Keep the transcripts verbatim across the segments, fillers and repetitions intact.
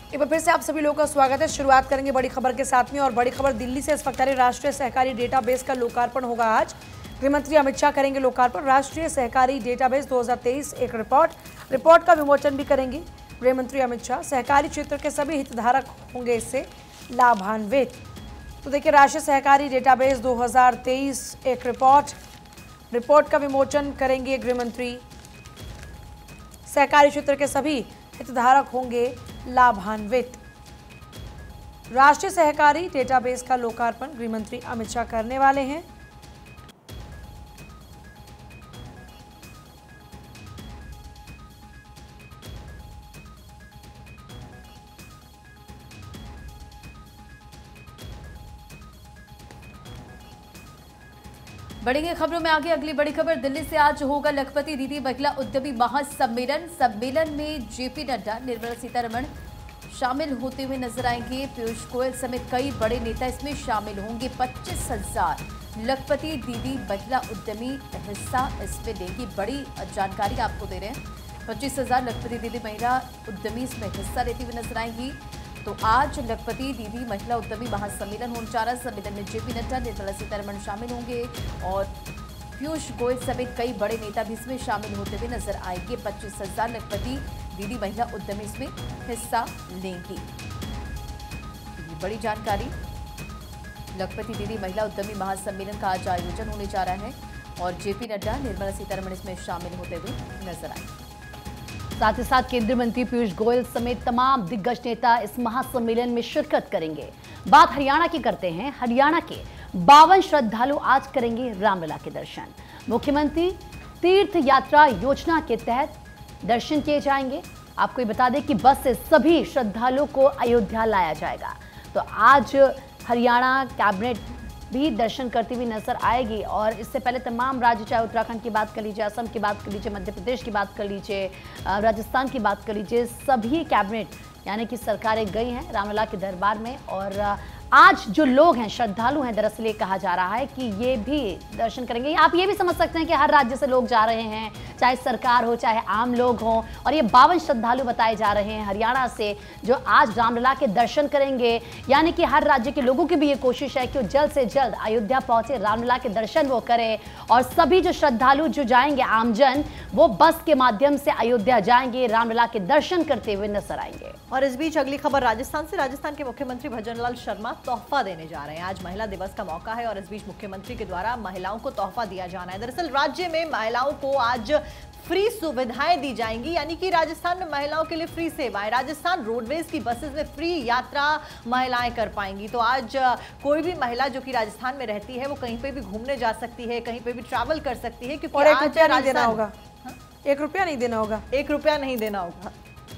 एक बार फिर से आप सभी लोगों का स्वागत है। शुरुआत करेंगे बड़ी खबर के साथ में और बड़ी खबर दिल्ली से इस वक्त आ रही। राष्ट्रीय सहकारी डेटाबेस का लोकार्पण होगा आज। गृह मंत्री अमित शाह करेंगे लोकार्पण। राष्ट्रीय सहकारी डेटाबेस दो हज़ार तेईस एक रिपोर्ट रिपोर्ट का विमोचन भी करेंगे गृह मंत्री अमित शाह। सहकारी क्षेत्र के सभी हितधारक होंगे इससे लाभान्वित। तो देखिए, राष्ट्रीय सहकारी डेटाबेस दो हज़ार तेईस एक रिपोर्ट रिपोर्ट का विमोचन करेंगे गृह मंत्री। सहकारी क्षेत्र के सभी हितधारक होंगे लाभान्वित। राष्ट्रीय सहकारी डेटाबेस का लोकार्पण गृह मंत्री अमित शाह करने वाले हैं। बढ़ेंगे खबरों में आगे। अगली बड़ी खबर दिल्ली से आज होगा लखपति दीदी महिला उद्यमी महासम्मेलन। सम्मेलन में जेपी नड्डा, निर्मला सीतारमण शामिल होते हुए नजर आएंगे। पीयूष गोयल समेत कई बड़े नेता इसमें शामिल होंगे। पच्चीस हजार लखपति दीदी महिला उद्यमी हिस्सा इसमें लेंगी। बड़ी जानकारी आपको दे रहे हैं। पच्चीस हजार लखपति दीदी महिला उद्यमी इसमें हिस्सा लेती हुई नजर आएंगी। तो आज लखपति दीदी महिला उद्यमी महासम्मेलन होने जा रहा है। सम्मेलन में जेपी नड्डा, निर्मला सीतारमण शामिल होंगे और पीयूष गोयल समेत कई बड़े नेता भी इसमें शामिल होते हुए नजर आएंगे। पच्चीस हजार लखपति दीदी महिला उद्यमी इसमें हिस्सा लेंगी। ये बड़ी जानकारी। लखपति दीदी महिला उद्यमी महासम्मेलन का आज आयोजन होने जा रहा है और जेपी नड्डा, निर्मला सीतारमण इसमें शामिल होते हुए नजर आएंगे। साथ ही साथ केंद्रीय मंत्री पीयूष गोयल समेत तमाम दिग्गज नेता इस महासम्मेलन में शिरकत करेंगे। बात हरियाणा की करते हैं। हरियाणा के बावन श्रद्धालु आज करेंगे रामलला के दर्शन। मुख्यमंत्री तीर्थ यात्रा योजना के तहत दर्शन किए जाएंगे। आपको ये बता दें कि बस से सभी श्रद्धालुओं को अयोध्या लाया जाएगा। तो आज हरियाणा कैबिनेट भी दर्शन करती हुई नजर आएगी। और इससे पहले तमाम राज्य, चाहे उत्तराखंड की बात कर लीजिए, असम की बात कर लीजिए, मध्य प्रदेश की बात कर लीजिए, राजस्थान की बात कर लीजिए, सभी कैबिनेट यानी कि सरकारें गई हैं रामलला के दरबार में। और आज जो लोग हैं, श्रद्धालु हैं, दरअसल ये कहा जा रहा है कि ये भी दर्शन करेंगे। आप ये भी समझ सकते हैं कि हर राज्य से लोग जा रहे हैं, चाहे सरकार हो चाहे आम लोग हों। और ये बावन श्रद्धालु बताए जा रहे हैं हरियाणा से जो आज रामलला के दर्शन करेंगे। यानी कि हर राज्य के लोगों की भी ये कोशिश है कि वो जल्द से जल्द अयोध्या पहुंचे, रामलला के दर्शन वो करें। और सभी जो श्रद्धालु जो जाएंगे, आमजन, वो बस के माध्यम से अयोध्या जाएंगे, रामलला के दर्शन करते हुए नजर आएंगे। और इस बीच अगली खबर राजस्थान से। राजस्थान के मुख्यमंत्री भजनलाल शर्मा तोहफा देने जा रहे हैं। आज महिला दिवस का मौका है और इस बीच मुख्यमंत्री के द्वारा महिलाओं को तोहफा दिया जाना है। दरअसल राज्य में महिलाओं को आज फ्री सुविधाएं दी जाएंगी, यानी कि राजस्थान में महिलाओं के लिए फ्री सेवाएं। राजस्थान रोडवेज की बसेस में फ्री यात्रा महिलाएं कर पाएंगी। तो आज कोई भी महिला जो कि राजस्थान में रहती है वो कहीं पे भी घूमने जा सकती है, कहीं पे भी ट्रैवल कर सकती है। क्योंकि और एक रुपया नहीं देना होगा। एक रुपया नहीं देना होगा एक रुपया नहीं देना होगा।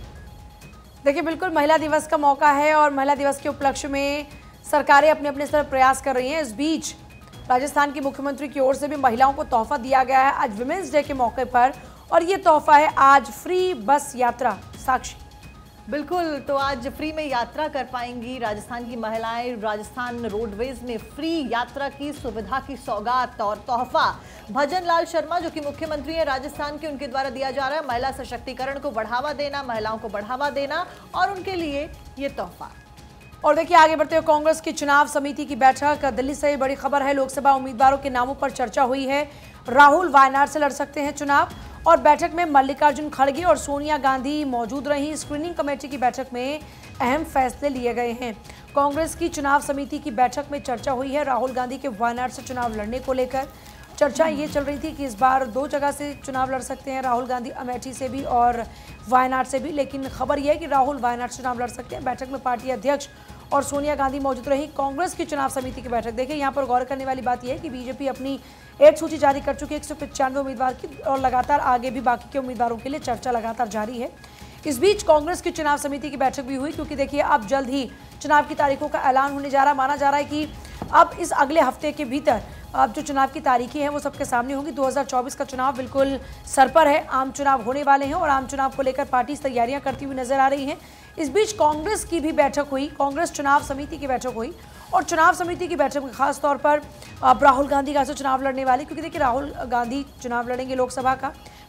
देखिए, बिल्कुल महिला दिवस का मौका है और महिला दिवस के उपलक्ष्य में सरकारें अपने अपने स्तर प्रयास कर रही हैं। इस बीच राजस्थान की मुख्यमंत्री की ओर से भी महिलाओं को तोहफा दिया गया है आज विमेंस डे के मौके पर। और ये तोहफा है आज फ्री बस यात्रा। साक्षी, बिल्कुल, तो आज फ्री में यात्रा कर पाएंगी राजस्थान की महिलाएं। राजस्थान रोडवेज में फ्री यात्रा की सुविधा की सौगात और तोहफा भजनलाल शर्मा जो कि मुख्यमंत्री हैं राजस्थान के, उनके द्वारा दिया जा रहा है। महिला सशक्तिकरण को बढ़ावा देना, महिलाओं को बढ़ावा देना और उनके लिए ये तोहफा। और देखिए, आगे बढ़ते हुए कांग्रेस की चुनाव समिति की बैठक। दिल्ली से बड़ी खबर है। लोकसभा उम्मीदवारों के नामों पर चर्चा हुई है। राहुल वायनाड से लड़ सकते हैं चुनाव और बैठक में मल्लिकार्जुन खड़गे और सोनिया गांधी मौजूद रहीं। स्क्रीनिंग कमेटी की बैठक में अहम फैसले लिए गए हैं। कांग्रेस की चुनाव समिति की बैठक में चर्चा हुई है राहुल गांधी के वायनाड से चुनाव लड़ने को लेकर। चर्चा ये चल रही थी कि इस बार दो जगह से चुनाव लड़ सकते हैं राहुल गांधी, अमेठी से भी और वायनाड से भी। लेकिन खबर यह है कि राहुल वायनाड से चुनाव लड़ सकते हैं। बैठक में पार्टी अध्यक्ष और सोनिया गांधी मौजूद रही। कांग्रेस की चुनाव समिति की बैठक। देखिए, यहाँ पर गौर करने वाली बात यह है कि बीजेपी अपनी एक सूची जारी कर चुकी है एक सौ पचानवे उम्मीदवार की और लगातार आगे भी बाकी के उम्मीदवारों के लिए चर्चा लगातार जारी है। इस बीच कांग्रेस की चुनाव समिति की बैठक भी हुई क्योंकि देखिए, अब जल्द ही चुनाव की तारीखों का ऐलान होने जा रहा है। माना जा रहा है कि अब इस अगले हफ्ते के भीतर अब जो चुनाव की तारीखें हैं वो सबके सामने होंगी। दो हज़ार चौबीस का चुनाव बिल्कुल सर पर है। आम चुनाव होने वाले हैं और आम चुनाव को लेकर पार्टी तैयारियां करती हुई नजर आ रही हैं। इस बीच कांग्रेस की भी बैठक हुई, कांग्रेस चुनाव समिति की बैठक हुई और चुनाव समिति की बैठक में खास तौर पर राहुल गांधी का चुनाव लड़ने वाले, क्योंकि देखिए राहुल गांधी चुनाव लड़ेंगे लोकसभा का,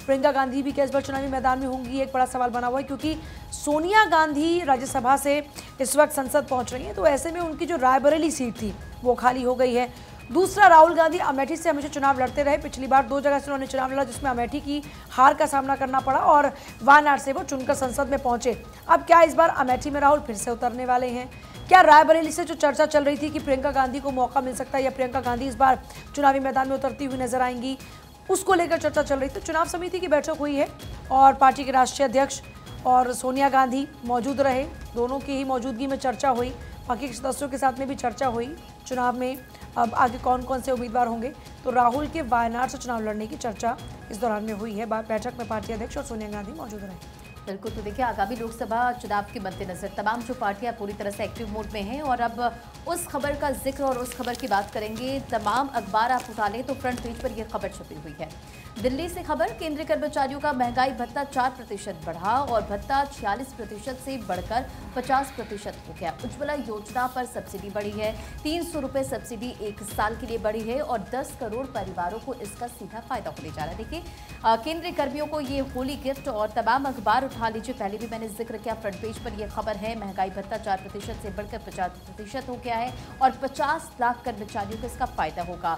प्रियंका गांधी भी क्या इस बार चुनावी मैदान में होंगी, एक बड़ा सवाल बना हुआ है, क्योंकि सोनिया गांधी राज्यसभा से इस वक्त संसद पहुंच रही हैं, तो ऐसे में उनकी जो रायबरेली सीट थी वो खाली हो गई है। दूसरा, राहुल गांधी अमेठी से हमेशा चुनाव लड़ते रहे, पिछली बार दो जगह से उन्होंने चुनाव लड़ा जिसमें अमेठी की हार का सामना करना पड़ा और वायनाड से वो चुनकर संसद में पहुंचे। अब क्या इस बार अमेठी में राहुल फिर से उतरने वाले हैं? क्या रायबरेली से जो चर्चा चल रही थी कि प्रियंका गांधी को मौका मिल सकता है या प्रियंका गांधी इस बार चुनावी मैदान में उतरती हुई नजर आएंगी, उसको लेकर चर्चा चल रही थी। तो चुनाव समिति की बैठक हुई है और पार्टी के राष्ट्रीय अध्यक्ष और सोनिया गांधी मौजूद रहे, दोनों की ही मौजूदगी में चर्चा हुई, बाकी के सदस्यों के साथ में भी चर्चा हुई चुनाव में अब आगे कौन कौन से उम्मीदवार होंगे। तो राहुल के वायनाड से चुनाव लड़ने की चर्चा इस दौरान में हुई है। बैठक में पार्टी अध्यक्ष और सोनिया गांधी मौजूद रहे। बिल्कुल, तो देखिए आगामी लोकसभा चुनाव के मद्देनजर तमाम जो पार्टियां पूरी तरह से एक्टिव मोड में हैं और अब उस खबर का जिक्र और उस खबर की बात करेंगे। तमाम अखबार आप उठा लें तो फ्रंट पेज पर यह खबर छपी हुई है। दिल्ली से खबर, केंद्रीय कर्मचारियों का महंगाई भत्ता चार प्रतिशत बढ़ा और भत्ता छियालीस प्रतिशत से बढ़कर पचास प्रतिशत हो गया। उज्ज्वला योजना पर सब्सिडी बढ़ी है, तीन सौ रुपये सब्सिडी एक साल के लिए बढ़ी है और दस करोड़ परिवारों को इसका सीधा फायदा होने जा रहा है। देखिए केंद्रीय कर्मियों को ये होली गिफ्ट और तमाम अखबार उठा लीजिए, पहले भी मैंने जिक्र किया, फ्रंट पेज पर यह खबर है। महंगाई भत्ता चार प्रतिशत से बढ़कर पचास प्रतिशत हो गया है और पचास लाख कर्मचारियों को इसका फायदा होगा।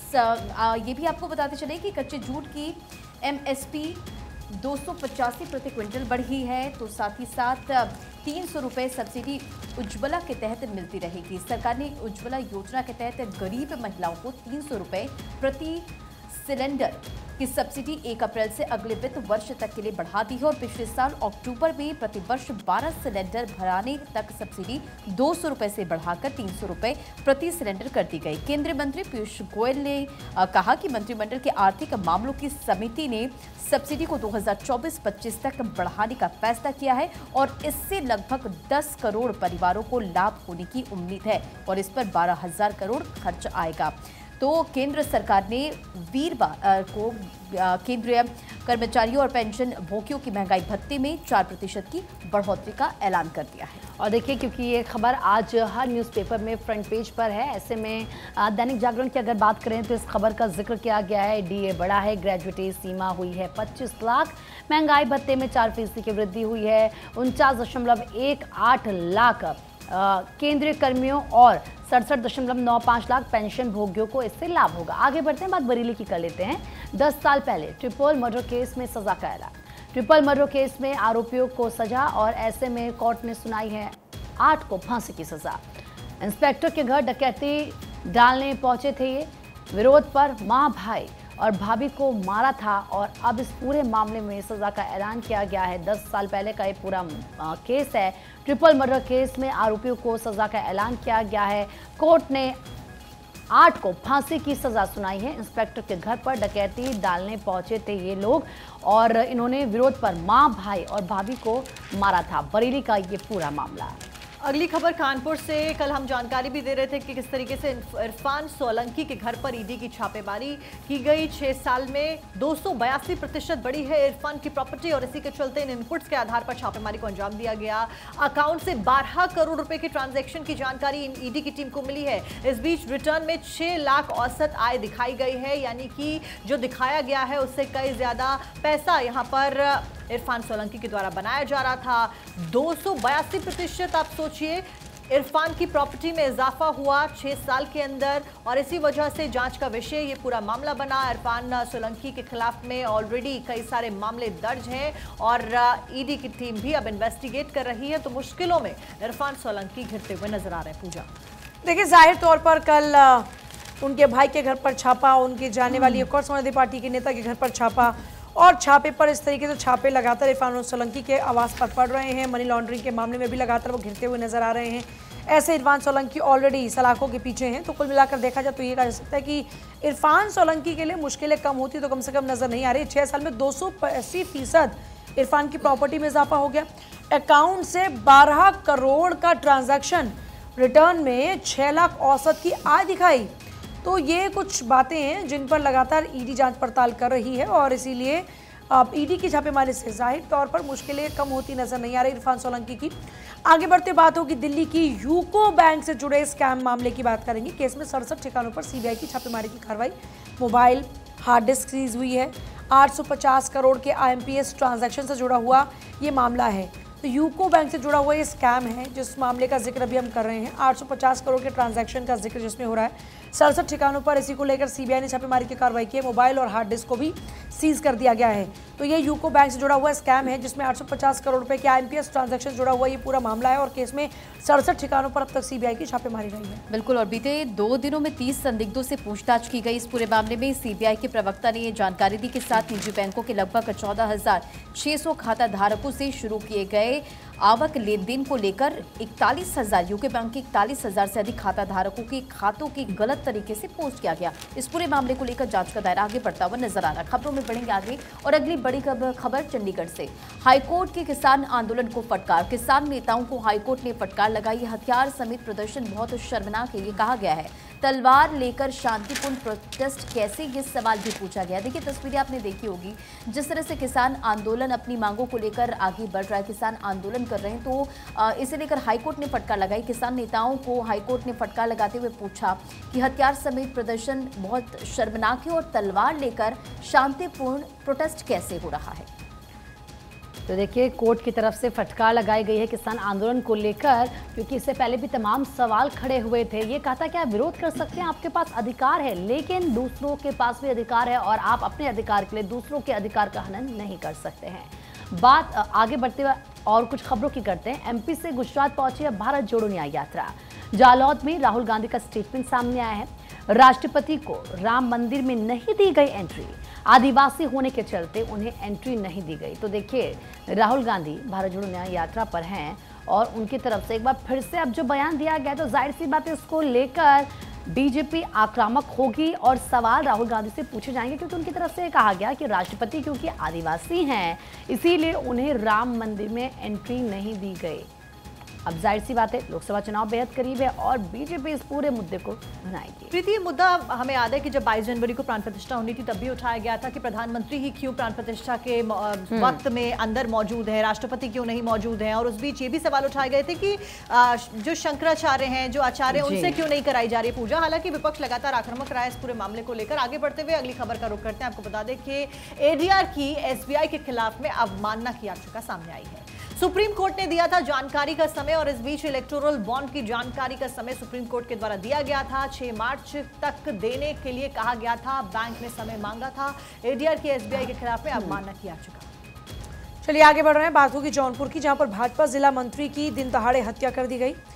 ये भी आपको बताते चले कि कच्चे जूट की एमएसपी दो सौ पचासी प्रति क्विंटल बढ़ी है, तो साथ ही साथ तीन सौ रुपये सब्सिडी उज्ज्वला के तहत मिलती रहेगी। सरकार ने उज्ज्वला योजना के तहत गरीब महिलाओं को तीन सौ रुपये प्रति सिलेंडर की सब्सिडी एक अप्रैल से अगले वित्त वर्ष तक के लिए बढ़ा दी है और पिछले साल अक्टूबर में प्रतिवर्ष बारह सिलेंडर भराने तक सब्सिडी दो सौ रुपये से बढ़ाकर तीन सौ रुपये प्रति सिलेंडर कर दी गई। केंद्रीय मंत्री पीयूष गोयल ने कहा कि मंत्रिमंडल के आर्थिक मामलों की समिति ने सब्सिडी को दो हज़ार चौबीस पच्चीस तक बढ़ाने का फैसला किया है और इससे लगभग दस करोड़ परिवारों को लाभ होने की उम्मीद है और इस पर बारह हजार करोड़ खर्च आएगा। तो केंद्र सरकार ने वीरवार को केंद्रीय कर्मचारियों और पेंशन भोगियों की महंगाई भत्ते में चार प्रतिशत की बढ़ोतरी का ऐलान कर दिया है। और देखिए क्योंकि ये खबर आज हर न्यूज़पेपर में फ्रंट पेज पर है, ऐसे में दैनिक जागरण की अगर बात करें तो इस खबर का जिक्र किया गया है। डीए बढ़ा है, ग्रेजुएटी सीमा हुई है पच्चीस लाख, महंगाई भत्ते में चार फीसदी की वृद्धि हुई है, उनचास दशमलव एक आठ लाख केंद्रीय कर्मियों और सड़सठ दशमलव नौ पाँच लाख पेंशन भोगियों को इससे लाभ होगा। आगे बढ़ते हैं, बात बरेली की कर लेते हैं। दस साल पहले ट्रिपल मर्डर केस में सजा का ऐलान। ट्रिपल मर्डर केस में आरोपियों को सजा और ऐसे में कोर्ट ने सुनाई है आठ को फांसी की सजा। इंस्पेक्टर के घर डकैती डालने पहुंचे थे ये, विरोध पर मां भाई और भाभी को मारा था और अब इस पूरे मामले में सजा का ऐलान किया गया है। दस साल पहले का ये पूरा आ, केस है। ट्रिपल मर्डर केस में आरोपियों को सजा का ऐलान किया गया है। कोर्ट ने आठ को फांसी की सजा सुनाई है। इंस्पेक्टर के घर पर डकैती डालने पहुंचे थे ये लोग और इन्होंने विरोध पर मां, भाई और भाभी को मारा था। बरेली का ये पूरा मामला। अगली खबर कानपुर से। कल हम जानकारी भी दे रहे थे कि किस तरीके से इरफान सोलंकी के घर पर ईडी की छापेमारी की गई। छह साल में दो सौ बयासी प्रतिशत बढ़ी है इरफान की प्रॉपर्टी और इसी के चलते इन इनपुट्स के आधार पर छापेमारी को अंजाम दिया गया। अकाउंट से बारह करोड़ रुपए के ट्रांजैक्शन की जानकारी ईडी की टीम को मिली है। इस बीच रिटर्न में छह लाख औसत आय दिखाई गई है, यानी कि जो दिखाया गया है उससे कई ज्यादा पैसा यहाँ पर इरफान सोलंकी के द्वारा बनाया जा रहा था। दो सौ बयासी प्रतिशत आप सोचिए इरफान की प्रॉपर्टी में इजाफा हुआ छह साल के अंदर और इसी वजह से जांच का विषय ये पूरा मामला बना। इरफान सोलंकी के खिलाफ में ऑलरेडी कई सारे मामले दर्ज हैं और ईडी की टीम भी अब इन्वेस्टिगेट कर रही है। तो मुश्किलों में इरफान सोलंकी घिरते हुए नजर आ रहे हैं। पूजा, देखिए जाहिर तौर पर कल उनके भाई के घर पर छापा, उनकी जाने वाली एक और समाजवादी पार्टी के नेता के घर पर छापा और छापे पर इस तरीके से छापे लगातार इरफान सोलंकी के आवास पर पड़ रहे हैं। मनी लॉन्ड्रिंग के मामले में भी लगातार वो घिरते हुए नजर आ रहे हैं। ऐसे इरफान सोलंकी ऑलरेडी सलाखों के पीछे हैं। तो कुल मिलाकर देखा जाए तो ये कहा जा सकता है कि इरफान सोलंकी के लिए मुश्किलें कम होती तो कम से कम नजर नहीं आ रही। छह साल में दो सौ अस्सी फीसद इरफान की प्रॉपर्टी में इजाफा हो गया। अकाउंट से बारह करोड़ का ट्रांजैक्शन, रिटर्न में छह लाख औसत की आय दिखाई। तो ये कुछ बातें हैं जिन पर लगातार ईडी जांच पड़ताल कर रही है और इसीलिए अब ईडी की छापेमारी से जाहिर तौर पर मुश्किलें कम होती नजर नहीं आ रही इरफान सोलंकी की। आगे बढ़ते बात होगी दिल्ली की यूको बैंक से जुड़े स्कैम मामले की बात करेंगे। केस में सड़सठ ठिकानों पर सीबीआई की छापेमारी की कार्रवाई। मोबाइल, हार्ड डिस्क सीज हुई है। आठ सौ पचास करोड़ के I M P S transaction से जुड़ा हुआ ये मामला है। तो यूको बैंक से जुड़ा हुआ ये स्कैम है जिस मामले का जिक्र अभी हम कर रहे हैं। आठ सौ पचास करोड़ के ट्रांजैक्शन का जिक्र जिसमें हो रहा है। सड़सठ ठिकानों पर इसी को लेकर सीबीआई ने छापेमारी की कार्रवाई की है। मोबाइल और हार्ड डिस्क को भी सीज कर दिया गया है। तो ये यूको बैंक से जुड़ा हुआ स्कैम है जिसमें आठ सौ पचास करोड़ रुपए के I M P S transaction जुड़ा हुआ ये पूरा मामला है और केस में सड़सठ ठिकानों पर अब तक सीबीआई की छापेमारी रही है। बिल्कुल, और बीते दो दिनों में तीस संदिग्धों से पूछताछ की गई। इस पूरे मामले में सीबीआई के प्रवक्ता ने ये जानकारी दी कि सात निजी बैंकों के लगभग चौदह हजार छह सौ खाता धारकों से शुरू किए गए आवक लेन देन को लेकर इकतालीस हजार यूके बैंक के इकतालीस हजार से अधिक खाता धारकों के खातों की गलत तरीके से पोस्ट किया गया। इस पूरे मामले को लेकर जांच का दायरा आगे बढ़ता हुआ नजर आ रहा है। खबरों में बढ़ेंगे आगे और अगली बड़ी खबर चंडीगढ़ से। हाईकोर्ट के किसान आंदोलन को फटकार। किसान नेताओं को हाईकोर्ट ने फटकार लगाई। हथियार समेत प्रदर्शन बहुत शर्मनाक है, ये कहा गया है। तलवार लेकर शांतिपूर्ण प्रोटेस्ट कैसे, ये सवाल भी पूछा गया। देखिए तस्वीरें आपने देखी होगी जिस तरह से किसान आंदोलन अपनी मांगों को लेकर आगे बढ़ रहा है, किसान आंदोलन कर रहे हैं। तो इसे लेकर हाईकोर्ट ने फटकार लगाई। किसान नेताओं को हाईकोर्ट ने फटकार लगाते हुए पूछा कि हथियार समेत प्रदर्शन बहुत शर्मनाक है और तलवार लेकर शांतिपूर्ण प्रोटेस्ट कैसे हो रहा है। तो देखिए कोर्ट की तरफ से फटकार लगाई गई है किसान आंदोलन को लेकर, क्योंकि इससे पहले भी तमाम सवाल खड़े हुए थे। ये कहा था कि आप विरोध कर सकते हैं, आपके पास अधिकार है, लेकिन दूसरों के पास भी अधिकार है और आप अपने अधिकार के लिए दूसरों के अधिकार का हनन नहीं कर सकते हैं। बात आगे बढ़ते हुए और कुछ खबरों की करते हैं। एमपी से गुजरात पहुंची है भारत जोड़ो न्याय यात्रा। जालौद में राहुल गांधी का स्टेटमेंट सामने आया है। राष्ट्रपति को राम मंदिर में नहीं दी गई एंट्री, आदिवासी होने के चलते उन्हें एंट्री नहीं दी गई। तो देखिए राहुल गांधी भारत जोड़ो न्याय यात्रा पर हैं और उनकी तरफ से एक बार फिर से अब जो बयान दिया गया तो जाहिर सी बात है इसको लेकर बीजेपी आक्रामक होगी और सवाल राहुल गांधी से पूछे जाएंगे, क्योंकि उनकी तरफ से कहा गया कि राष्ट्रपति क्योंकि आदिवासी हैं इसीलिए उन्हें राम मंदिर में एंट्री नहीं दी गई। अब जाहिर सी बात है लोकसभा चुनाव बेहद करीब है और बीजेपी इस पूरे मुद्दे को भुनाएगी। प्रीति, मुद्दा हमें याद है कि जब बाईस जनवरी को प्राण प्रतिष्ठा होनी थी तब भी उठाया गया था कि प्रधानमंत्री ही क्यों प्राण प्रतिष्ठा के वक्त में अंदर मौजूद है, राष्ट्रपति क्यों नहीं मौजूद है। और उस बीच ये भी सवाल उठाए गए थे कि जो शंकराचार्य हैं, जो आचार्य, उनसे क्यों नहीं कराई जा रही पूजा। हालांकि विपक्ष लगातार आक्रामक रहा है इस पूरे मामले को लेकर। आगे बढ़ते हुए अगली खबर का रुख करते हैं। आपको बता दें कि एडीआर की एसबीआई के खिलाफ में अवमानना की याचिका सामने आई है। सुप्रीम कोर्ट ने दिया था जानकारी का समय और इस बीच इलेक्टोरल बॉन्ड की जानकारी का समय सुप्रीम कोर्ट के द्वारा दिया गया था। छह मार्च तक देने के लिए कहा गया था, बैंक ने समय मांगा था। एडीआर की एसबीआई के खिलाफ में अवमानना की याचिका। चलिए आगे बढ़ रहे हैं। बात होगी जौनपुर की, जहां पर भाजपा जिला मंत्री की दिन दहाड़े हत्या कर दी गई।